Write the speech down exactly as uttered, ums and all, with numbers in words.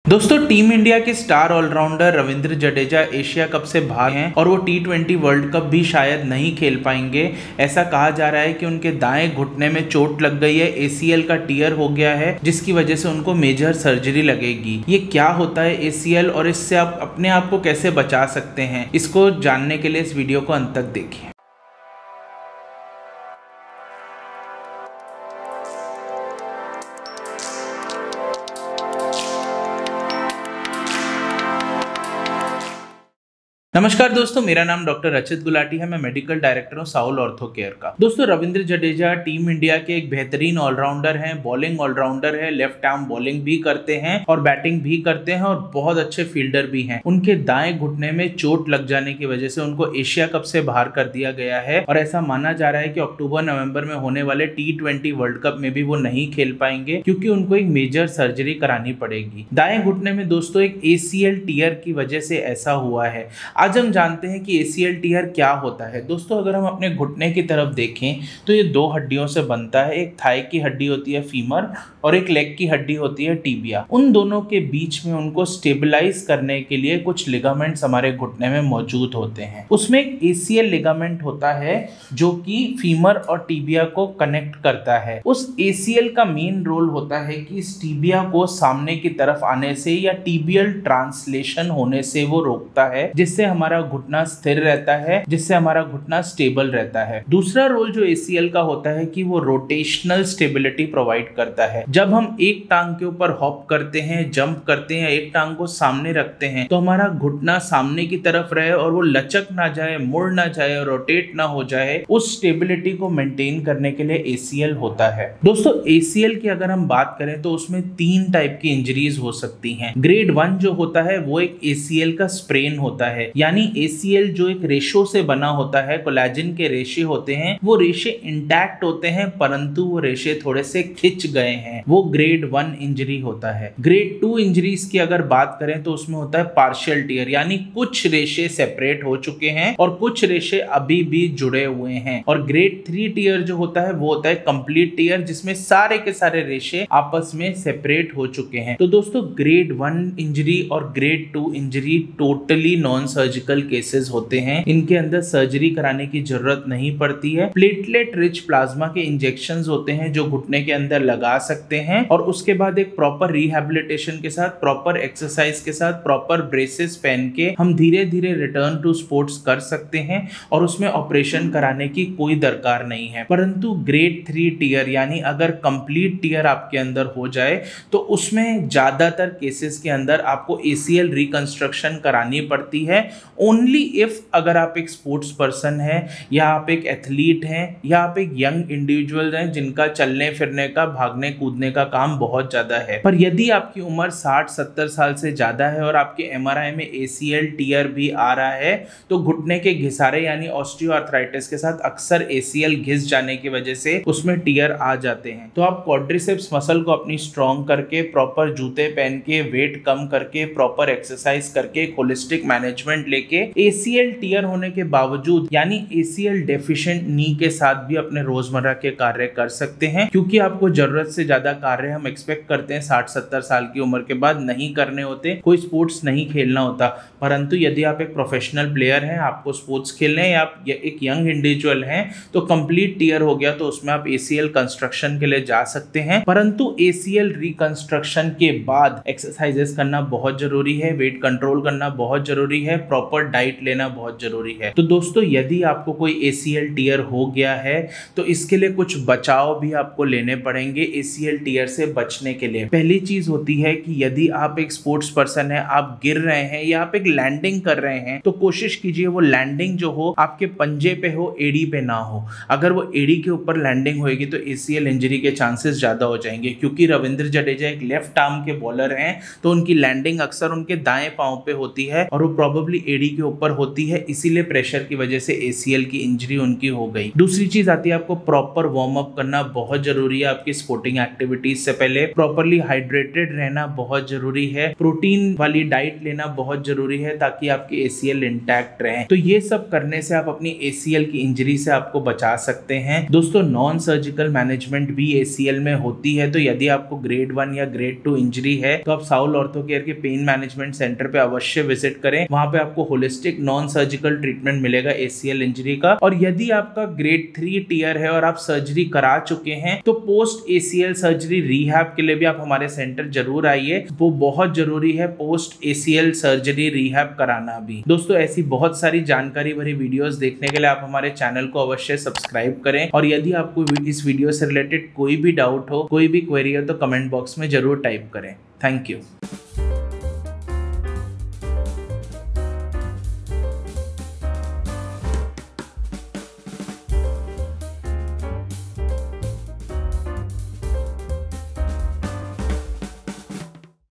दोस्तों team India के star allrounder Ravindra Jadeja Asia cup से बाहर हैं और वो टी ट्वेंटी वर्ल्ड कप भी शायद नहीं खेल पाएंगे। ऐसा कहा जा रहा है कि उनके दाएं घुटने में चोट लग गई है, ए सी एल का टीयर हो गया है, जिसकी वजह से उनको मेजर सर्जरी लगेगी। ये क्या होता है ए सी एल और इससे आप अपने आप को कैसे बचा सकते हैं, इसको जानने के लिए इस वीडियो को अंत तक देखिए। नमस्कार दोस्तों, मेरा नाम डॉक्टर रचित गुलाटी है। मैं मेडिकल डायरेक्टर हूं साउल ऑर्थो केयर का। दोस्तों, रविंद्र जडेजा टीम इंडिया के एक बेहतरीन ऑलराउंडर हैं, बॉलिंग ऑलराउंडर है, लेफ्ट आर्म बॉलिंग भी करते हैं और बैटिंग भी करते हैं और बहुत अच्छे फील्डर भी हैं। उनके दाएं घुटने में चोट लग जाने की वजह से उनको एशिया कप से बाहर कर दिया गया है और ऐसा माना जा रहा है कि अक्टूबर नवंबर में होने वाले टी ट्वेंटी वर्ल्ड कप में भी वो नहीं खेल पाएंगे, क्योंकि उनको एक मेजर सर्जरी करानी पड़ेगी। दाएं घुटने में दोस्तों एक ए सी एल टीयर की वजह से ऐसा हुआ है। आज हम जानते हैं कि ए सी एल टीयर क्या होता है। दोस्तों, अगर हम अपने घुटने की तरफ देखें तो ये दो हड्डियों से बनता है। एक थाई की हड्डी होती है फीमर और एक लेग की हड्डी होती है टिबिया। उन दोनों के बीच में उनको स्टेबलाइज करने के लिए कुछ लिगामेंट्स हमारे घुटने में मौजूद होते हैं। उसमें एक ए सी एल लिगामेंट होता है जो कि फीमर और टिबिया को कनेक्ट करता है। उस ए सी एल का मेन रोल होता है कि इस टिबिया को सामने की तरफ आने से या टिबियल ट्रांसलेशन होने से वो रोकता है, जिससे हमारा घुटना स्थिर रहता है, जिससे हमारा घुटना स्टेबल रहता है। दूसरा रोल जो ए सी एल का होता है कि वो रोटेशनल स्टेबिलिटी प्रोवाइड करता है। जब हम एक टांग के ऊपर हॉप करते हैं, जंप करते हैं, एक टांग को सामने रखते हैं, तो हमारा घुटना सामने की तरफ रहे और वो लचक ना जाए, मुड़ ना जाए और रोटेट ना हो जाए। उस स्टेबिलिटी को मेंटेन करने के लिए ए सी एल होता है। दोस्तों, ए सी एल की अगर हम बात करें तो उसमें तीन टाइप की इंजरीज हो सकती हैं। ग्रेड वन जो होता है वो एक ए सी एल का स्प्रेन होता है, यानी ए सी एल जो एक रेशो से बना होता है, कोलेजन के रेशे होते हैं, वो रेशे इंटैक्ट होते हैं परंतु वो रेशे थोड़े से खिंच गए हैं, वो ग्रेड वन इंजरी होता है। ग्रेड टू इंजरीज की अगर बात करें तो उसमें होता है पार्शियल टीयर, यानी कुछ रेशे सेपरेट हो चुके हैं और कुछ रेशे अभी भी जुड़े हुए हैं। और ग्रेड थ्री टीयर जो होता है वो होता है कंप्लीट टीयर, जिसमें सारे के सारे रेशे आपस में सेपरेट हो चुके हैं। तो दोस्तों, ग्रेड वन इंजरी और grade two injury totally non surgical cases होते हैं। इनके अंदर सर्जरी कराने की जरूरत नहीं पड़ती है। प्लेटलेट रिच प्लाज्मा के इंजेक्शंस होते हैं जो घुटने के अंदर लगा सकते हैं और उसके बाद एक प्रॉपर रिहैबिलिटेशन के साथ, प्रॉपर एक्सरसाइज के साथ, प्रॉपर ब्रेसेस पहन के हम धीरे धीरे रिटर्न टू स्पोर्ट्स कर सकते हैं और उसमें ऑपरेशन कराने की कोई दरकार नहीं है। परंतु ग्रेड थ्री टीयर यानी अगर कंप्लीट टीयर आपके अंदर हो जाए तो उसमें ज्यादातर केसेस के अंदर आपको ए सी एल रिकंस्ट्रक्शन करानी पड़ती है। ओनली इफ अगर आप एक स्पोर्ट्स पर्सन हैं या आप एक एथलीट हैं या आप एक यंग इंडिविजुअल हैं जिनका चलने फिरने का, भागने कूदने का काम बहुत ज्यादा है। पर यदि आपकी उम्र साठ सत्तर साल से ज्यादा है और आपके एम आर आई में ए सी एल टीयर भी आ रहा है तो घुटने के घिसारे यानी ऑस्टियोआर्थराइटिस के साथ अक्सर ए सी एल घिस जाने की वजह से उसमें टीयर आ जाते हैं। तो आप क्वाड्रिसेप्स मसल को अपनी स्ट्रॉन्ग करके, प्रॉपर जूते पहन के, वेट कम करके, प्रॉपर एक्सरसाइज करके, होलिस्टिक मैनेजमेंट लेके ए सी एल टीयर होने के बावजूद यानी ए सी एल डेफिशिएंट नी के साथ भी अपने रोजमर्रा के कार्य कर सकते हैं, क्योंकि आपको जरूरत से ज्यादा कार्य हम एक्सपेक्ट करते हैं साठ सत्तर साल की उम्र के बाद नहीं करने होते, कोई स्पोर्ट्स नहीं खेलना होता। परंतु यदि आप एक प्रोफेशनल प्लेयर हैं, आपको स्पोर्ट्स खेलने हैं या आप एक यंग इंडिविजुअल हैं तो कंप्लीट टीयर हो गया तो उसमें आप ए सी एल कंस्ट्रक्शन के लिए जा सकते हैं। परंतु ए सी एल रिकंस्ट्रक्शन के बाद एक्सरसाइजेस करना बहुत जरूरी है, वेट कंट्रोल करना बहुत जरूरी है, प्रॉपर डाइट लेना बहुत जरूरी है। तो दोस्तों, यदि आपको कोई ए सी एल टीयर हो गया है तो इसके लिए कुछ बचाव भी आपको लेने पड़ेंगे ए सी एल टीयर से बचने के लिए। पहली चीज होती है कि यदि आप एक स्पोर्ट्स पर्सन है, आप गिर रहे हैं या आप एक लैंडिंग कर रहे हैं तो कोशिश कीजिए वो लैंडिंग जो हो आपके पंजे पे हो, एड़ी पे ना हो। अगर वो एड़ी के ऊपर लैंडिंग होगी तो ए सी एल इंजरी के चांसेस ज्यादा हो जाएंगे। क्योंकि रविंद्र जडेजा एक लेफ्ट आर्म के बॉलर हैं तो उनकी लैंडिंग अक्सर उनके दाएं पांव पे होती है और वो प्रोबेबली प्रॉपरली एडी के ऊपर होती है, इसीलिए प्रेशर की वजह से एसीएल की इंजरी उनकी हो गई। दूसरी चीज आती है आपको प्रॉपर वार्म अप करना बहुत जरूरी है आपकी स्पोर्टिंग एक्टिविटीज से पहले। प्रॉपरली हाइड्रेटेड रहना बहुत जरूरी है। प्रोटीन वाली डाइट लेना बहुत जरूरी है ताकि आपकी एसीएल इंटैक्ट रहे। तो ये सब करने से आप अपनी एसीएल की इंजरी से आपको बचा सकते हैं। दोस्तों नॉन सर्जिकल मैनेजमेंट भी एसीएल में होती है, तो यदि आपको ग्रेड वन या ग्रेड टू इंजरी है तो आप साउल ऑर्थो केयर के पेन मैनेजमेंट सेंटर पे अवश्य विजिट करें। वहां पे आपको होलिस्टिक नॉन सर्जिकल ट्रीटमेंट मिलेगा एसीएल इंजरी का। और यदि आपका ग्रेड थ्री टीयर है और आप सर्जरी करा चुके हैं तो पोस्ट एसीएल सर्जरी रिहैब के लिए भी आप हमारे सेंटर जरूर आइए। वो बहुत जरूरी है पोस्ट एसीएल सर्जरी रिहैब कराना भी। दोस्तों ऐसी बहुत सारी जानकारी भरी वीडियोस देखने के लिए आप हमारे चैनल को अवश्य सब्सक्राइब करें। और यदि आपको इस वीडियो से रिलेटेड कोई भी डाउट हो, कोई भी क्वेरी हो तो कमेंट बॉक्स में जरूर टाइप करें। Thank you.